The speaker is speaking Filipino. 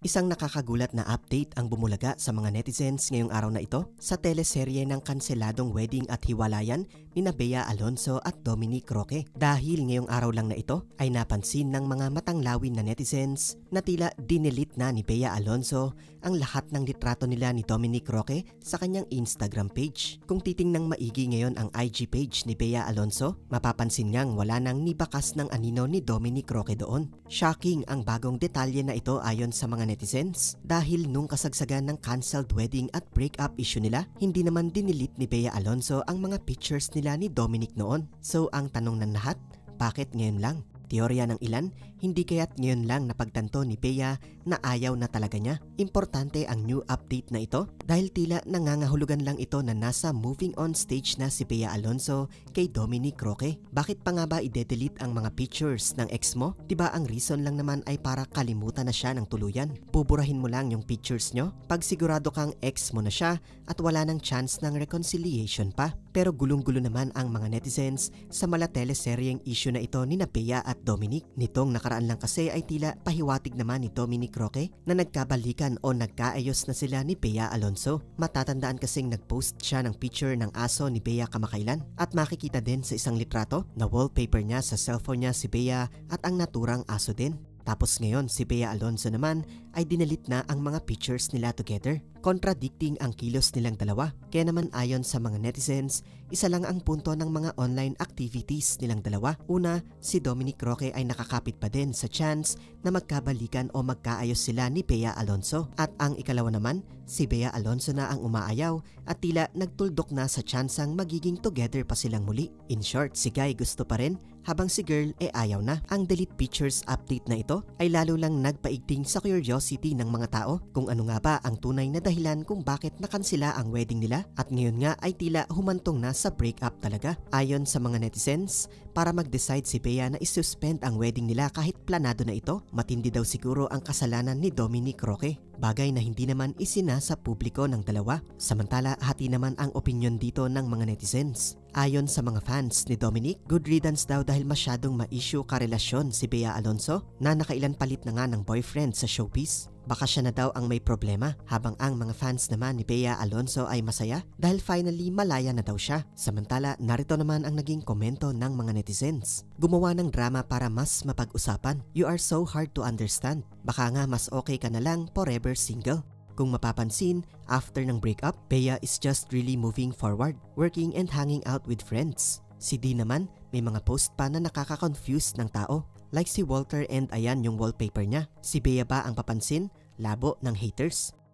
Isang nakakagulat na update ang bumulaga sa mga netizens ngayong araw na ito sa teleserye ng kanseladong wedding at hiwalayan ni Bea Alonzo at Dominic Roque. Dahil ngayong araw lang na ito ay napansin ng mga matanglawin na netizens na tila dinilit na ni Bea Alonzo ang lahat ng litrato nila ni Dominic Roque sa kanyang Instagram page. Kung titingnang maigi ngayon ang IG page ni Bea Alonzo, mapapansin ngang wala nang nibakas ng anino ni Dominic Roque doon. Shocking ang bagong detalye na ito ayon sa mga netizens dahil nung kasagsagan ng cancelled wedding at breakup issue nila, hindi naman dinilit ni Bea Alonzo ang mga pictures nila ni Dominic noon. So ang tanong ng lahat, bakit ngayon lang? Teorya ng ilan, hindi kaya't ngayon lang napagtanto ni Bea na ayaw na talaga niya. Importante ang new update na ito dahil tila nangangahulugan lang ito na nasa moving on stage na si Bea Alonzo kay Dominic Roque. Bakit pa nga ba i-delete ang mga pictures ng ex mo? Diba ang reason lang naman ay para kalimutan na siya ng tuluyan? Buburahin mo lang yung pictures nyo pag sigurado kang ex mo na siya at wala nang chance ng reconciliation pa. Pero gulong-gulo naman ang mga netizens sa mala teleseryeng issue na ito ni Bea at Dominic. Nitong nakaraan lang kasi ay tila pahiwatig naman ni Dominic Roque na nagkabalikan o nagkaayos na sila ni Bea Alonzo. Matatandaan kasing nagpost siya ng picture ng aso ni Bea kamakailan at makikita din sa isang litrato na wallpaper niya sa cellphone niya si Bea at ang naturang aso din. Tapos ngayon si Bea Alonzo naman ay dinalit na ang mga pictures nila together. Contradicting ang kilos nilang dalawa. Kaya naman ayon sa mga netizens, isa lang ang punto ng mga online activities nilang dalawa. Una, si Dominic Roque ay nakakapit pa din sa chance na magkabalikan o magkaayos sila ni Bea Alonzo. At ang ikalawa naman, si Bea Alonzo na ang umaayaw at tila nagtuldok na sa chansang magiging together pa silang muli. In short, si Guy gusto pa rin habang si girl ayaw na. Ang delete pictures update na ito ay lalo lang nagpaigting sa curiosity ng mga tao kung ano nga ba ang tunay na dahilan kung bakit nakansela ang wedding nila at ngayon nga ay tila humantong na sa breakup talaga. Ayon sa mga netizens, para mag-decide si Bea na isuspend ang wedding nila kahit planado na ito, matindi daw siguro ang kasalanan ni Dominic Roque. Bagay na hindi naman isinasa publiko ng dalawa. Samantala, hati naman ang opinyon dito ng mga netizens. Ayon sa mga fans ni Dominic, good riddance daw dahil masyadong ma-issue karelasyon si Bea Alonzo na nakailan palit na nga ng boyfriend sa showbiz. Baka siya na daw ang may problema habang ang mga fans naman ni Bea Alonzo ay masaya dahil finally malaya na daw siya. Samantala, narito naman ang naging komento ng mga netizens. Gumawa ng drama para mas mapag-usapan. You are so hard to understand. Baka nga mas okay ka na lang forever single. Kung mapapansin, after ng breakup, Bea is just really moving forward, working and hanging out with friends. Si D naman, may mga post pa na nakaka-confuse ng tao. Like si Walter and ayan yung wallpaper niya. Si Bea ba ang papansin? Labo ng haters.